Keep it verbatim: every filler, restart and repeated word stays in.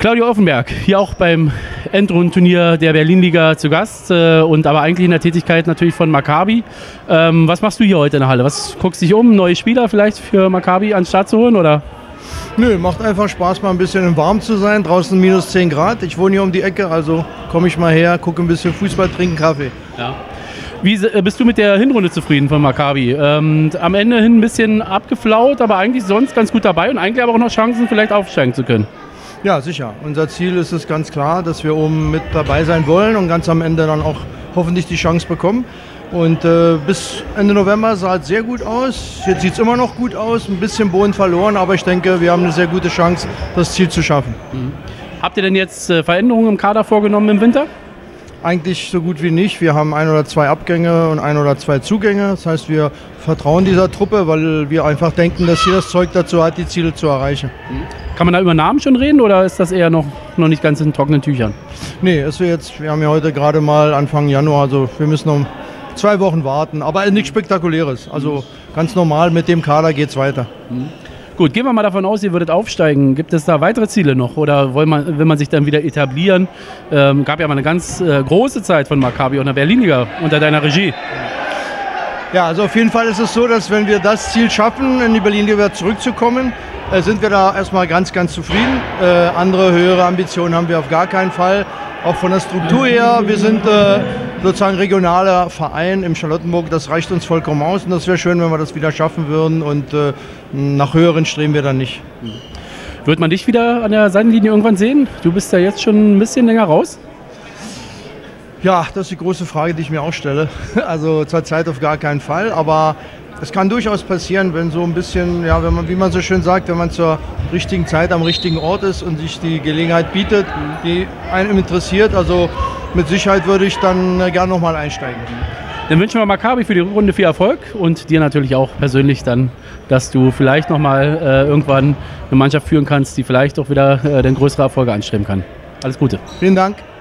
Claudio Offenberg, hier auch beim Endrundenturnier der Berlin-Liga zu Gast äh, und aber eigentlich in der Tätigkeit natürlich von Maccabi. Ähm, was machst du hier heute in der Halle? Was guckst du dich um? Neue Spieler vielleicht für Maccabi an den Start zu holen? Oder? Nö, macht einfach Spaß, mal ein bisschen im Warm zu sein. Draußen minus zehn Grad. Ich wohne hier um die Ecke, also komme ich mal her, gucke ein bisschen Fußball, trinke Kaffee. Ja. Wie bist du mit der Hinrunde zufrieden von Maccabi? Ähm, am Ende hin ein bisschen abgeflaut, aber eigentlich sonst ganz gut dabei und eigentlich aber auch noch Chancen, vielleicht aufsteigen zu können. Ja, sicher. Unser Ziel ist es ganz klar, dass wir oben mit dabei sein wollen und ganz am Ende dann auch hoffentlich die Chance bekommen. Und äh, bis Ende November sah es sehr gut aus. Jetzt sieht es immer noch gut aus, ein bisschen Boden verloren, aber ich denke, wir haben eine sehr gute Chance, das Ziel zu schaffen. Mhm. Habt ihr denn jetzt äh, Veränderungen im Kader vorgenommen im Winter? Eigentlich so gut wie nicht. Wir haben ein oder zwei Abgänge und ein oder zwei Zugänge. Das heißt, wir vertrauen dieser Truppe, weil wir einfach denken, dass sie das Zeug dazu hat, die Ziele zu erreichen. Kann man da über Namen schon reden oder ist das eher noch, noch nicht ganz in trockenen Tüchern? Nee, ist jetzt, wir haben ja heute gerade mal Anfang Januar, also wir müssen noch zwei Wochen warten. Aber nichts Spektakuläres. Also ganz normal, mit dem Kader geht es weiter. Mhm. Gut, gehen wir mal davon aus, ihr würdet aufsteigen. Gibt es da weitere Ziele noch oder will man, will man sich dann wieder etablieren? Ähm, gab ja mal eine ganz äh, große Zeit von Maccabi und der Berlin-Liga unter deiner Regie. Ja, also auf jeden Fall ist es so, dass wenn wir das Ziel schaffen, in die Berlin-Liga zurückzukommen, äh, sind wir da erstmal ganz, ganz zufrieden. Äh, andere höhere Ambitionen haben wir auf gar keinen Fall. Auch von der Struktur her, wir sind äh, sozusagen regionaler Verein im Charlottenburg, das reicht uns vollkommen aus und das wäre schön, wenn wir das wieder schaffen würden und äh, nach höheren streben wir dann nicht. Wird man dich wieder an der Seitenlinie irgendwann sehen? Du bist ja jetzt schon ein bisschen länger raus. Ja, das ist die große Frage, die ich mir auch stelle. Also zurzeit auf gar keinen Fall, aber es kann durchaus passieren, wenn so ein bisschen, ja, wenn man, wie man so schön sagt, wenn man zur richtigen Zeit am richtigen Ort ist und sich die Gelegenheit bietet, die einen interessiert. Also mit Sicherheit würde ich dann gerne nochmal einsteigen. Dann wünschen wir Maccabi für die Runde viel Erfolg und dir natürlich auch persönlich dann, dass du vielleicht nochmal äh, irgendwann eine Mannschaft führen kannst, die vielleicht auch wieder äh, dann größere Erfolge anstreben kann. Alles Gute. Vielen Dank.